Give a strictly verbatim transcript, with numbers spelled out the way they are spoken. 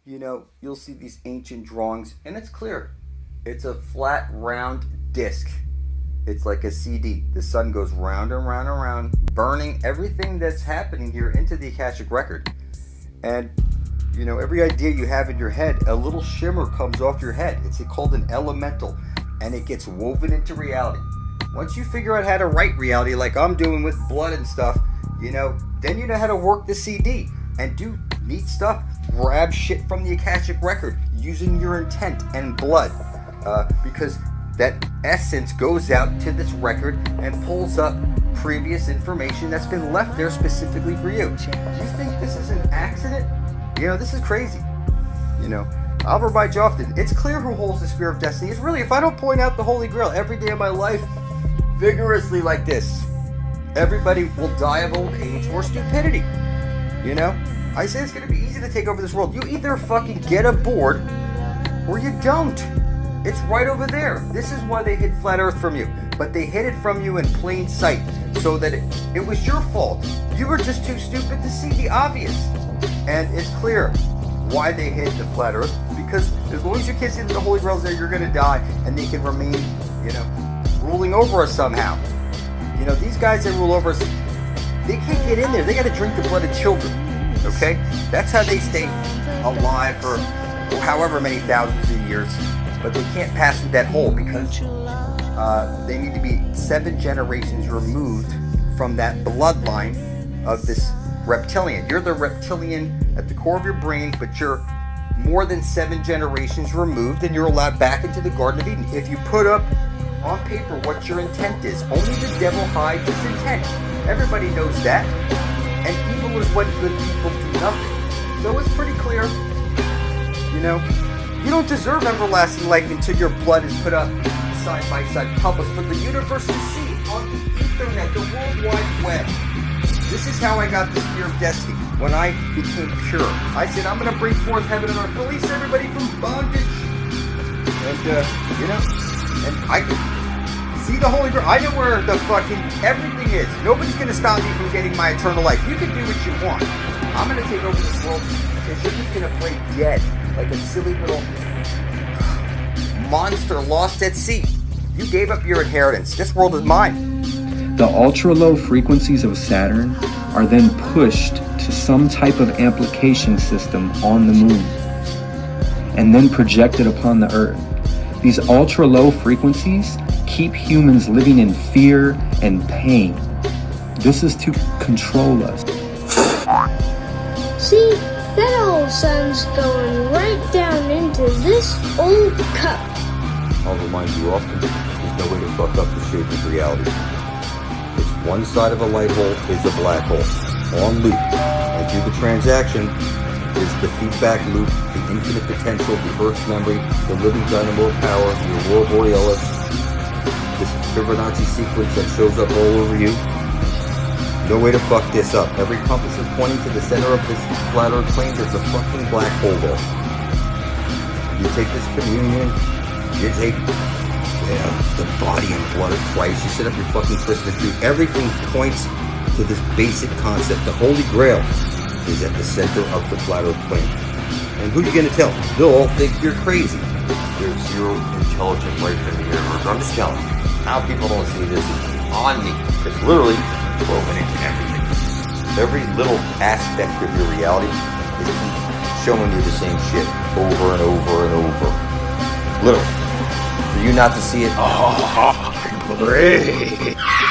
you know, you'll see these ancient drawings, and it's clear. It's a flat, round disc. It's like a C D. The sun goes round and round and round, burning everything that's happening here into the Akashic Record. And, you know, every idea you have in your head, a little shimmer comes off your head. It's called an elemental, and it gets woven into reality. Once you figure out how to write reality like I'm doing with blood and stuff, you know, then you know how to work the C D and do neat stuff. Grab shit from the Akashic Record using your intent and blood. Uh, because that essence goes out to this record and pulls up previous information that's been left there specifically for you. Do you think this is an accident? You know, this is crazy. You know, Alvar by Joftin, it's clear who holds the Spear of Destiny. It's really, if I don't point out the Holy Grail every day of my life vigorously like this, everybody will die of old age or stupidity. You know? I say it's going to be easy to take over this world. You either fucking get aboard or you don't. It's right over there. This is why they hid Flat Earth from you. But they hid it from you in plain sight so that it, it was your fault. You were just too stupid to see the obvious. And it's clear why they hid the Flat Earth. Because as long as your kids into the Holy Grail's there, you're going to die. And they can remain, you know, ruling over us somehow. You know, these guys that rule over us, they can't get in there. They got to drink the blood of children. Okay? That's how they stay alive for however many thousands of years. But they can't pass through that hole because uh, they need to be seven generations removed from that bloodline of this reptilian. You're the reptilian at the core of your brain, but you're more than seven generations removed, and you're allowed back into the Garden of Eden. If you put up on paper what your intent is, only the devil hides his intent. Everybody knows that. And evil is when good people do nothing. So it's pretty clear, you know, you don't deserve everlasting life until your blood is put up side by side, published for the universe to see on the Ethernet, the World Wide Web. This is how I got the Spear of Destiny. When I became pure, I said, I'm going to bring forth heaven and earth, release everybody from bondage. And, uh, you know, and I could see the Holy Grail. I know where the fucking everything is. Nobody's going to stop me from getting my eternal life. You can do what you want. I'm going to take over this world, and you're just going to play dead like a silly little monster lost at sea. You gave up your inheritance. This world is mine. The ultra-low frequencies of Saturn are then pushed to some type of amplification system on the moon and then projected upon the Earth. These ultra-low frequencies keep humans living in fear and pain. This is to control us. See, that old sun's going right down into this old cup. I'll remind you often, there's no way to fuck up the shape of reality. It's one side of a light hole is a black hole, on loop. And through the transaction is the feedback loop, the infinite potential, the Earth's memory, the living dynamo power, the aurora borealis, this Fibonacci sequence that shows up all over you. No way to fuck this up. Every compass is pointing to the center of this flat Earth plane. There's a fucking black hole there. You take this communion, you take yeah, the body and blood of Christ, you set up your fucking Christmas tree. Everything points to this basic concept. The Holy Grail is at the center of the flat Earth plane. And who are you going to tell? They'll all think you're crazy. There's zero intelligent life in the universe. I'm just telling you. How people don't see this is on me. It's literally woven into everything. Every little aspect of your reality is showing you the same shit over and over and over. Literally. For you not to see it, oh, great.